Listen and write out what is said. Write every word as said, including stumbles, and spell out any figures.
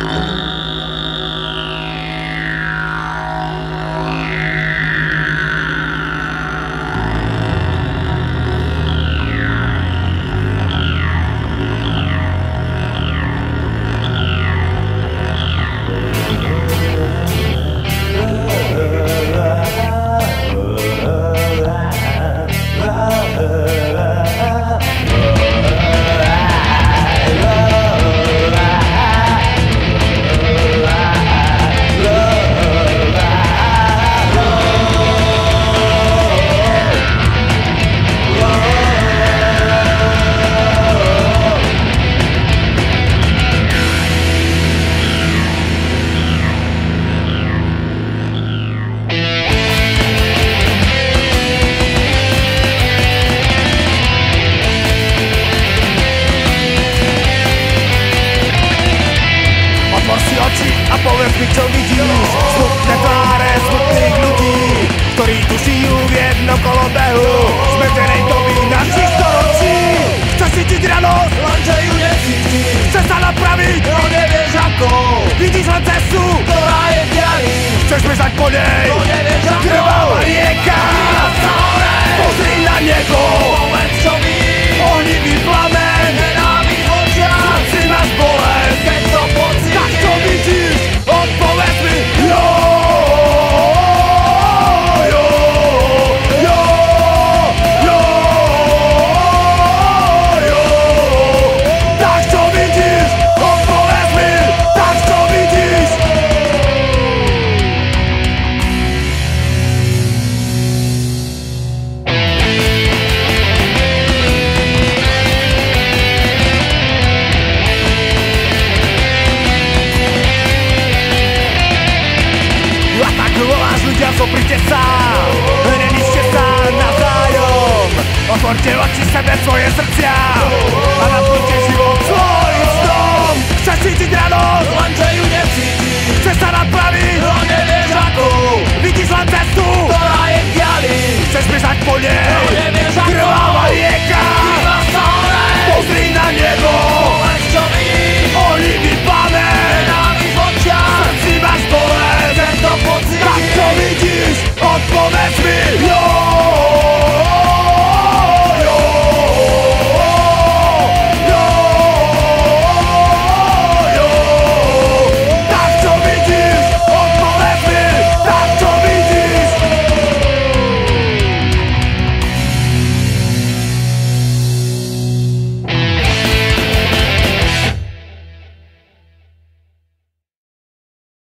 A povedz mi, čo vidíš. Smutné tváre smutných ľudí, ktorí tu žijú v jednom kolobehu zmetenej doby našich storočí. Chceš cítiť radosť, lenže ju necítiš. Chceš sa napraviť, no nevieš ako. Vidíš len cestu, ktorá je v diaľi. Chceš bežať po nej, no nevieš ako. krvavá rieka. Pozri na nebo, povedz, čo vidíš. ohnivý plamen, nenávisť v očiach. si máš bolesť, keď to pocítiš. tak čo vidíš? Odpovedz mi, jo, jo, jo, jo, jo. Tak čo vidíš? Odpovedz mi, tak čo vidíš? A tak voláš ľudia, zoprite sa, neníčte sa navzájom. Otvorte oči sebe, svoje srdcia a naplňte život svoj.